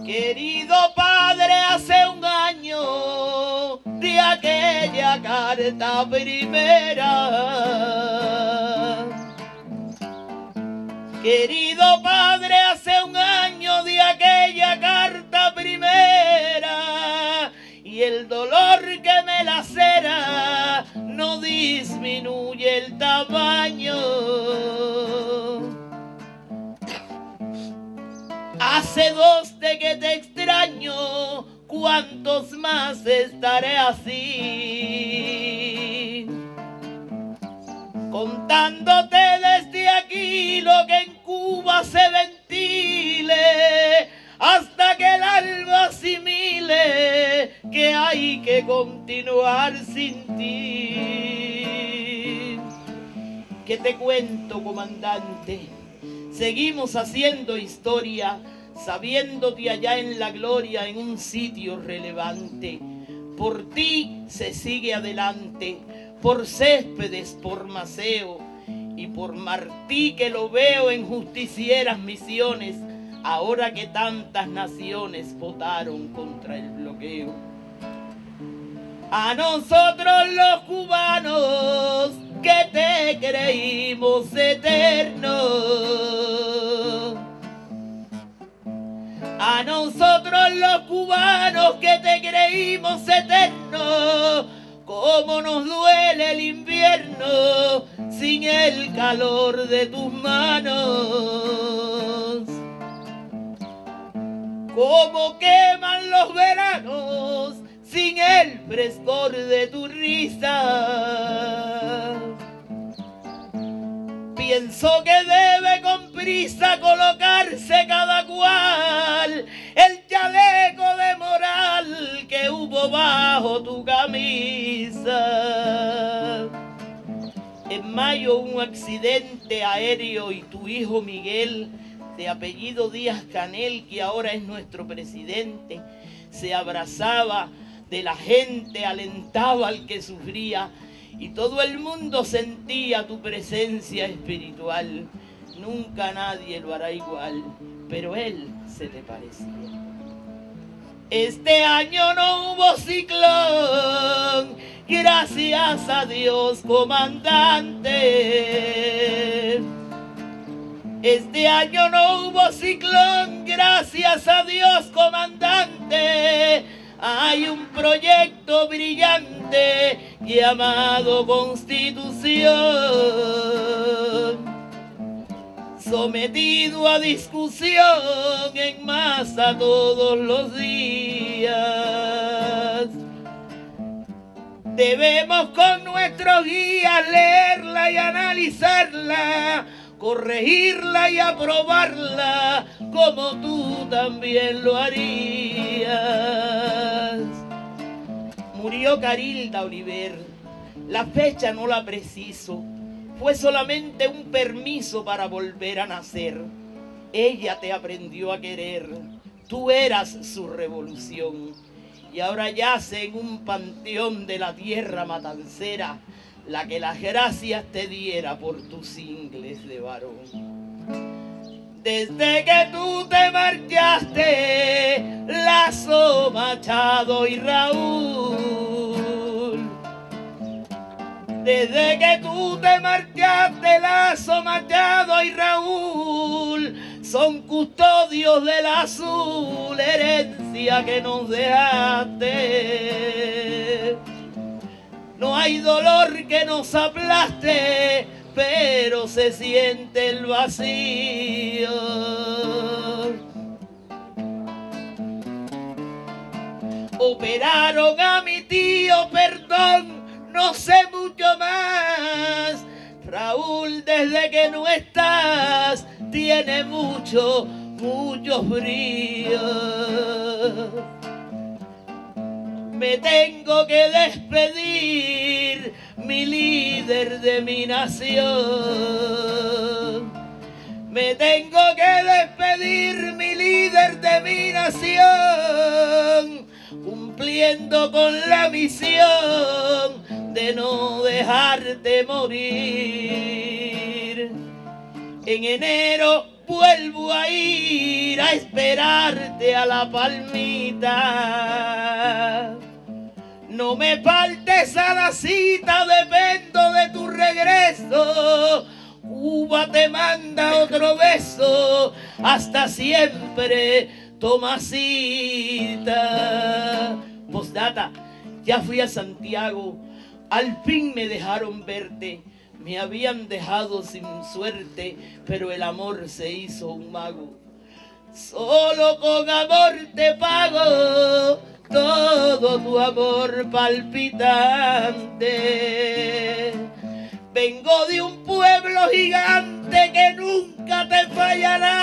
Querido padre, hace un año de aquella carta primera. Querido padre, hace un año de aquella carta primera, y el dolor que me lacera no disminuye el tamaño. Hace 2 de que te extraño, ¿cuántos más estaré así? Contándote desde aquí lo que en Cuba se ventile, hasta que el alma asimile que hay que continuar sin ti. ¿Qué te cuento, comandante? Seguimos haciendo historia, sabiéndote allá en la gloria, en un sitio relevante. Por ti se sigue adelante, por Céspedes, por Maceo y por Martí, que lo veo en justicieras misiones, ahora que tantas naciones votaron contra el bloqueo. A nosotros los cubanos, que te creímos eternos. A nosotros los cubanos, que te creímos eternos. Cómo nos duele el invierno sin el calor de tus manos. Cómo queman los veranos sin el frescor de tu risa. Pienso que debe con prisa colocarse cada cual el chaleco de moral que hubo bajo tu camisa. En mayo un accidente aéreo y tu hijo Miguel, de apellido Díaz Canel, que ahora es nuestro presidente, se abrazaba de la gente, alentaba al que sufría, y todo el mundo sentía tu presencia espiritual. Nunca nadie lo hará igual, pero él se te parecía. Este año no hubo ciclón, gracias a Dios, comandante. Este año no hubo ciclón, gracias a Dios, comandante. Hay un proyecto brillante llamado Constitución, sometido a discusión en masa todos los días. Debemos con nuestros guías leerla y analizarla, corregirla y aprobarla, como tú también lo harías. Murió Carilda Oliver, la fecha no la preciso, fue solamente un permiso para volver a nacer. Ella te aprendió a querer, tú eras su revolución, y ahora yace en un panteón de la tierra matancera la que las gracias te diera por tus ingles de varón. Desde que tú te marchaste, Lazo, Machado y Raúl. Desde que tú te marchaste, Lazo, Machado y Raúl son custodios del azul, herencia que nos dejaste. No hay dolor que nos aplaste, pero se siente el vacío. Operaron a mi tío, perdón, no sé mucho más. Raúl, desde que no estás, tiene mucho frío. Me tengo que despedir, mi líder de mi nación. Me tengo que despedir, mi líder de mi nación, cumpliendo con la misión de no dejarte morir. En enero vuelvo a ir a esperarte a la palmita. No me faltes a la cita, dependo de tu regreso. Cuba te manda otro beso, hasta siempre, Tomasita. Postdata, ya fui a Santiago, al fin me dejaron verte. Me habían dejado sin suerte, pero el amor se hizo un mago. Solo con amor te pago todo tu amor palpitante. Vengo de un pueblo gigante que nunca te fallará.